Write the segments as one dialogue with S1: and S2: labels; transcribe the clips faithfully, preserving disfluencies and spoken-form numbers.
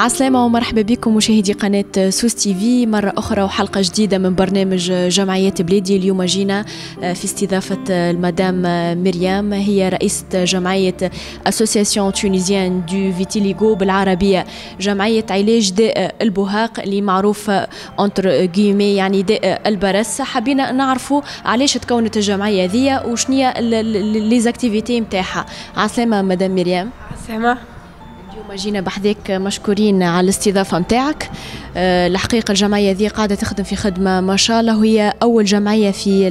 S1: عسلامة ومرحبا بكم مشاهدي قناة سوس تي في مرة أخرى وحلقة جديدة من برنامج جمعيات بلادي. اليوم جينا في استضافة المدام مريم، هي رئيسة جمعية أسوسياسيون تونيزيان دو فيتيليغو بالعربية، جمعية علاج داء البهاق اللي معروف انتر جيمي يعني داء البرص. حبينا نعرفوا علاش تكونت الجمعية ذي وشنية لي زاكتيفيتي نتاعها. عسلامة مدام مريم.
S2: عسلامة.
S1: اليوم جينا بحذاك مشكورين على الاستضافة متاعك. أه الحقيقة الجمعية ذي قاعدة تخدم في خدمة ما شاء الله، وهي أول جمعية في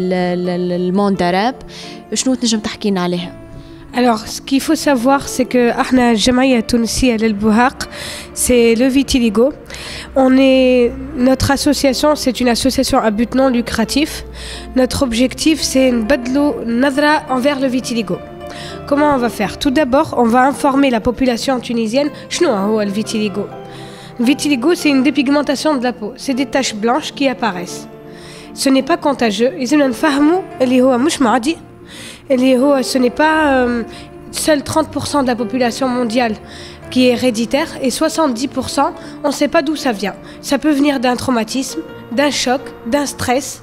S1: الموند عرب. شنو تنجم تحكينا عليها؟
S2: Alors, ce qu'il faut savoir, c'est que احنا الجمعية التونسية للبهاق, c'est le vitiligo. On est, notre association, c'est une association à but non lucratif. Notre objectif, c'est نبدلوا نظرة envers le vitiligo. Comment on va faire? Tout d'abord, on va informer la population tunisienne. شنو هو le vitiligo? Le vitiligo, c'est une dépigmentation de la peau. C'est des taches blanches qui apparaissent. Ce n'est pas contagieux. لازمنا نفهموا اللي هو مش معدي. اللي هو ce n'est pas euh, seul trente pour cent de la population mondiale qui est héréditaire et soixante-dix pour cent, on ne sait pas d'où ça vient. Ça peut venir d'un traumatisme, d'un choc, d'un stress.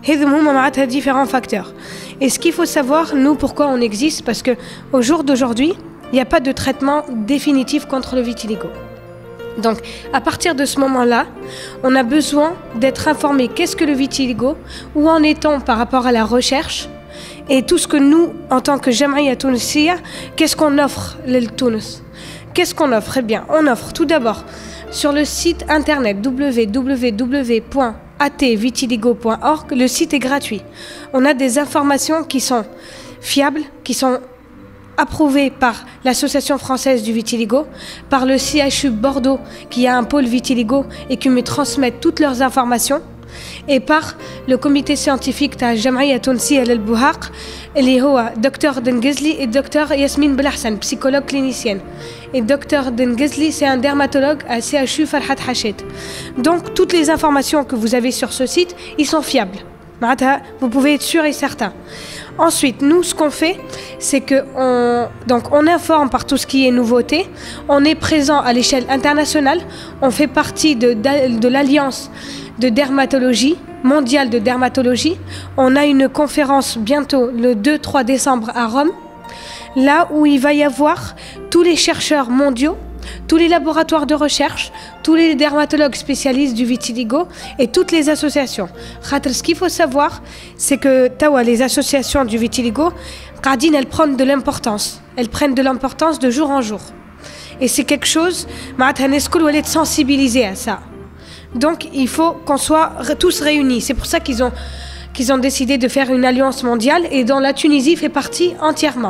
S2: هذوما différents facteurs. Et ce qu'il faut savoir, nous, pourquoi on existe, parce qu'au jour d'aujourd'hui, il n'y a pas de traitement définitif contre le vitiligo. Donc, à partir de ce moment-là, on a besoin d'être informé qu'est-ce que le vitiligo, où en est-on par rapport à la recherche, et tout ce que nous, en tant que Jamaïa Tunisia, qu'est-ce qu'on offre le Tunis? Qu'est-ce qu'on offre? Eh bien, on offre tout d'abord sur le site internet w w w point a t vitiligo point org, le site est gratuit. On a des informations qui sont fiables, qui sont approuvées par l'Association française du vitiligo, par le C H U Bordeaux qui a un pôle vitiligo et qui me transmettent toutes leurs informations, et par le comité scientifique de Jamaïa Tunisia lil-Buhaq, اللي هو docteur Dengezli et docteur Yasmine Belahsan, psychologue clinicienne. Et docteur Dengezli, c'est un dermatologue à C H U Farhat Hachet. Donc toutes les informations que vous avez sur ce site, ils sont fiables. Vous pouvez être sûr et certain. Ensuite, nous, ce qu'on fait, c'est que on, donc on informe par tout ce qui est nouveauté. On est présent à l'échelle internationale. On fait partie de, de, de l'Alliance de dermatologie, mondiale de dermatologie. On a une conférence bientôt le deux trois décembre à Rome, là où il va y avoir tous les chercheurs mondiaux, tous les laboratoires de recherche, tous les dermatologues spécialistes du vitiligo et toutes les associations. Ce qu'il faut savoir, c'est que tawa, les associations du vitiligo, elles prennent de l'importance. Elles prennent de l'importance de jour en jour. Et c'est quelque chose, on est sensibilisé à ça. Donc il faut qu'on soit tous réunis. C'est pour ça qu'ils ont, qu'ils ont décidé de faire une alliance mondiale et dont la Tunisie fait partie entièrement.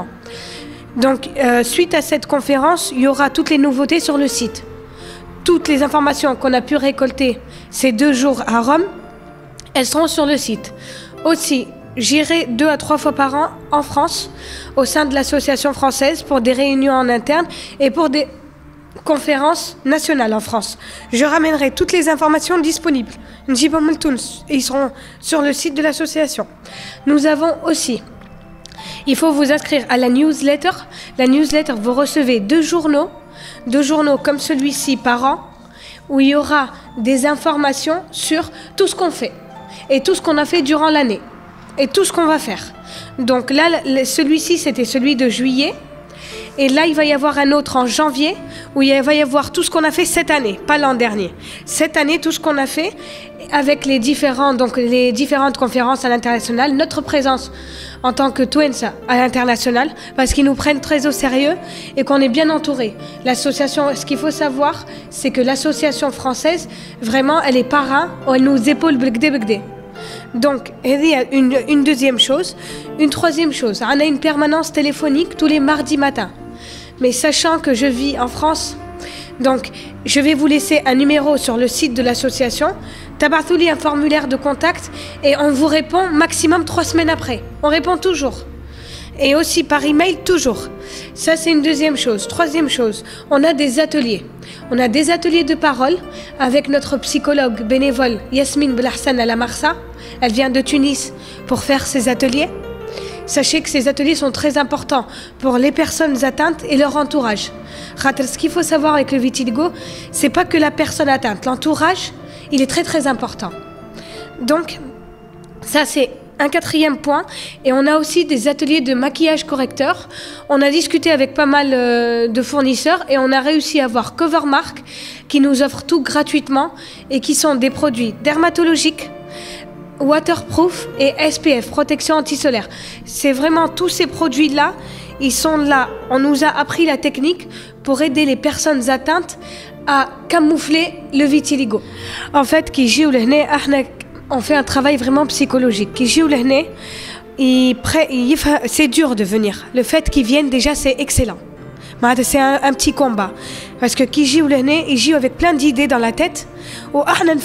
S2: Donc euh, suite à cette conférence, il y aura toutes les nouveautés sur le site. Toutes les informations qu'on a pu récolter ces deux jours à Rome, elles seront sur le site. Aussi, j'irai deux à trois fois par an en France au sein de l'association française pour des réunions en interne et pour des conférence nationale en France. Je ramènerai toutes les informations disponibles. Ils seront sur le site de l'association. Nous avons aussi, il faut vous inscrire à la newsletter. La newsletter, vous recevez deux journaux, deux journaux comme celui-ci par an, où il y aura des informations sur tout ce qu'on fait et tout ce qu'on a fait durant l'année et tout ce qu'on va faire. Donc là, celui-ci, c'était celui de juillet. Et là, il va y avoir un autre en janvier où il va y avoir tout ce qu'on a fait cette année, pas l'an dernier. Cette année, tout ce qu'on a fait avec les, différents, donc les différentes conférences à l'international, notre présence en tant que Twensa à l'international, parce qu'ils nous prennent très au sérieux et qu'on est bien entouré. L'association, ce qu'il faut savoir, c'est que l'association française, vraiment, elle est parrain, elle nous épaule bgdé bgdé. Donc, il y a une, une deuxième chose. Une troisième chose, on a une permanence téléphonique tous les mardis matins. Mais sachant que je vis en France, donc je vais vous laisser un numéro sur le site de l'association. Tabartouli, un formulaire de contact et on vous répond maximum trois semaines après. On répond toujours. Et aussi par email, toujours. Ça, c'est une deuxième chose. Troisième chose, on a des ateliers. On a des ateliers de parole avec notre psychologue bénévole Yasmine Belahsan à la Marsa. Elle vient de Tunis pour faire ces ateliers. sachez que ces ateliers sont très importants pour les personnes atteintes et leur entourage. Ce qu'il faut savoir avec le vitiligo, c'est pas que la personne atteinte, l'entourage, il est très très important. Donc, ça c'est un quatrième point. Et on a aussi des ateliers de maquillage correcteur. On a discuté avec pas mal euh, de fournisseurs et on a réussi à avoir Covermark qui nous offre tout gratuitement et qui sont des produits dermatologiques, waterproof et S P F, protection anti-solaire. C'est vraiment tous ces produits-là, ils sont là. On nous a appris la technique pour aider les personnes atteintes à camoufler le vitiligo. En fait, qui joue le nez, on fait un travail vraiment psychologique. Qui joue le nez, c'est dur de venir. Le fait qu'ils viennent déjà, c'est excellent. C'est un, un petit combat. Parce que qui joue le nez, ils jouent avec plein d'idées dans la tête. Ou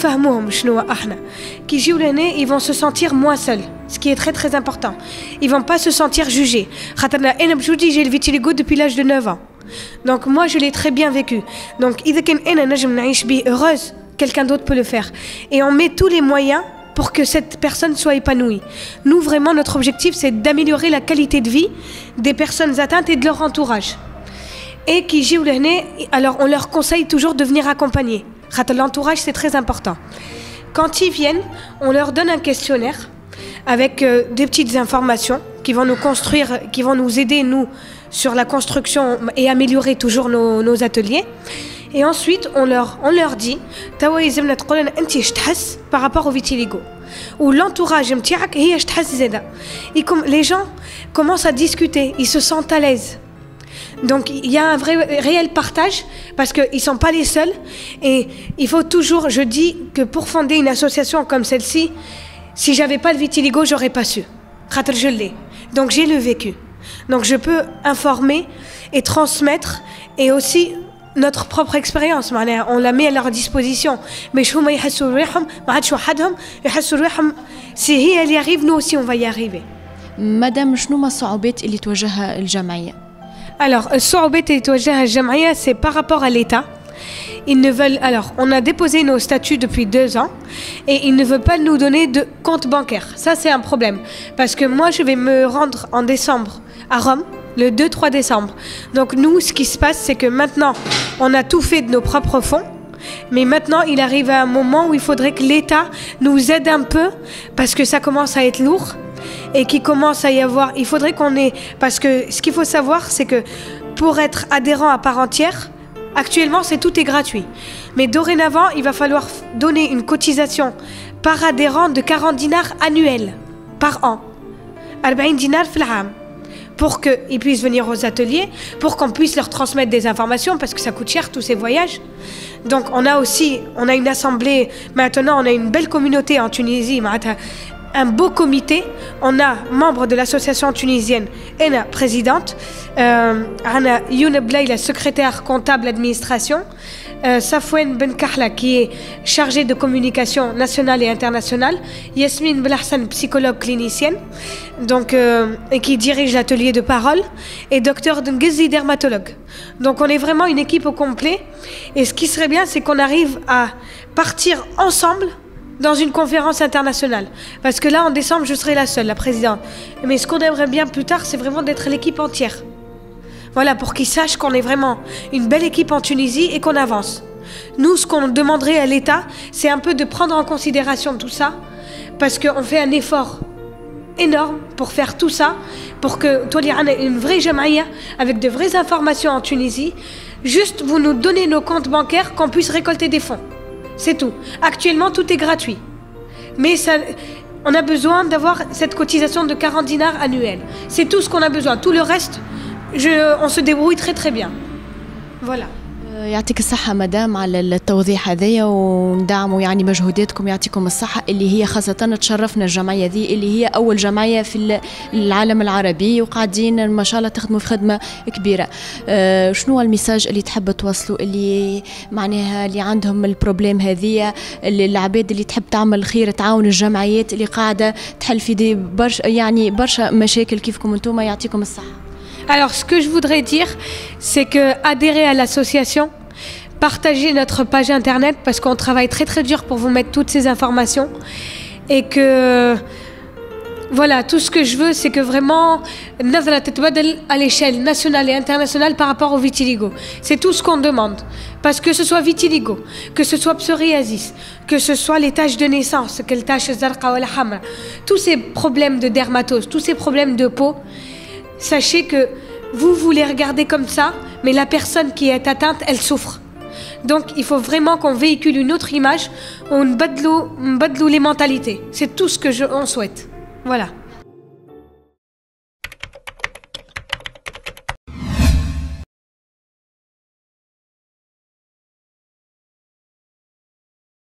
S2: qui jouent le nez, ils vont se sentir moins seuls. Ce qui est très très important. Ils vont pas se sentir jugés. J'ai le vitiligo depuis l'âge de neuf ans. Donc moi je l'ai très bien vécu. Donc heureuse, quelqu'un d'autre peut le faire. Et on met tous les moyens pour que cette personne soit épanouie. Nous vraiment notre objectif c'est d'améliorer la qualité de vie des personnes atteintes et de leur entourage. Et qui jouent le nez, alors on leur conseille toujours de venir accompagner. L'entourage c'est très important. Quand ils viennent, on leur donne un questionnaire avec euh, des petites informations qui vont nous construire, qui vont nous aider nous sur la construction et améliorer toujours nos, nos ateliers. Et ensuite, on leur, on leur dit par rapport au vitiligo. Ou l'entourage, les gens commencent à discuter, ils se sentent à l'aise. Donc il y a un vrai réel partage parce qu'ils ne sont pas les seuls. Et il faut toujours, je dis que pour fonder une association comme celle-ci, si j'avais pas le vitiligo, j'aurais pas su. Je l'ai. Donc j'ai le vécu. Donc je peux informer et transmettre et aussi notre propre expérience. On la met à leur disposition. Mais si elle y arrive, nous aussi on va y arriver.
S1: Madame, شنو ما الصعوبات اللي تواجهها الجمعية؟
S2: Alors, الصعوبات اللي تواجهها الجمعية c'est par rapport à l'État. Ils ne veulent, alors, on a déposé nos statuts depuis deux ans et ils ne veulent pas nous donner de compte bancaire. Ça, c'est un problème. Parce que moi, je vais me rendre en décembre à Rome, le deux trois décembre. Donc, nous, ce qui se passe, c'est que maintenant, on a tout fait de nos propres fonds. Mais maintenant, il arrive à un moment où il faudrait que l'État nous aide un peu parce que ça commence à être lourd et qu'il commence à y avoir... Il faudrait qu'on ait... Parce que ce qu'il faut savoir, c'est que pour être adhérent à part entière, actuellement, c'est tout est gratuit. Mais dorénavant, il va falloir donner une cotisation par adhérent de quarante dinars annuels par an. quarante dinars في العام. Pour qu'ils puissent venir aux ateliers, pour qu'on puisse leur transmettre des informations, parce que ça coûte cher tous ces voyages. Donc on a aussi, on a une assemblée, maintenant on a une belle communauté en Tunisie, un beau comité. On a membre de l'association tunisienne et la présidente, euh, Anna Youn Blay, la secrétaire comptable administration, euh, Safouane Ben Kahla qui est chargée de communication nationale et internationale, Yasmine Belhassan, psychologue clinicienne, donc, euh, et qui dirige l'atelier de parole, et docteur Dengezi, dermatologue. Donc on est vraiment une équipe au complet. Et ce qui serait bien, c'est qu'on arrive à partir ensemble dans une conférence internationale. Parce que là, en décembre, je serai la seule, la présidente. Mais ce qu'on aimerait bien plus tard, c'est vraiment d'être l'équipe entière. Voilà, pour qu'ils sachent qu'on est vraiment une belle équipe en Tunisie et qu'on avance. Nous, ce qu'on demanderait à l'État, c'est un peu de prendre en considération tout ça, parce qu'on fait un effort énorme pour faire tout ça, pour que Tolian ait une vraie jamaïa avec de vraies informations en Tunisie. Juste, vous nous donnez nos comptes bancaires, qu'on puisse récolter des fonds. C'est tout. Actuellement, tout est gratuit. Mais ça, on a besoin d'avoir cette cotisation de quarante dinars annuels. C'est tout ce qu'on a besoin. Tout le reste, je, on se débrouille très très bien. Voilà.
S1: يعطيك الصحة مدام على التوضيح هذايا وندعموا يعني مجهوداتكم يعطيكم الصحة اللي هي خاصة تشرفنا الجمعية ذي اللي هي أول جمعية في العالم العربي وقاعدين ما شاء الله تخدموا في خدمة كبيرة. أه شنو الميساج اللي تحب توصلوا اللي معناها اللي عندهم البروبليم هذية العباد اللي تحب تعمل خير تعاون الجمعيات اللي قاعدة تحل في دي برشا يعني برشا مشاكل كيفكم انتم يعطيكم الصحة.
S2: Alors, ce que je voudrais dire, c'est que adhérer à l'association, partager notre page internet, parce qu'on travaille très très dur pour vous mettre toutes ces informations, et que Voilà, tout ce que je veux, c'est que vraiment, Nazra تتبدل à l'échelle nationale et internationale par rapport au vitiligo. C'est tout ce qu'on demande. Parce que ce soit vitiligo, que ce soit psoriasis, que ce soit les taches de naissance, que les taches zarqa ou la hamra, tous ces problèmes de dermatose, tous ces problèmes de peau, sachez que vous, vous les regardez comme ça, mais la personne qui est atteinte, elle souffre. Donc, il faut vraiment qu'on véhicule une autre image, on badlou les mentalités. C'est tout ce que je, on souhaite. Voilà.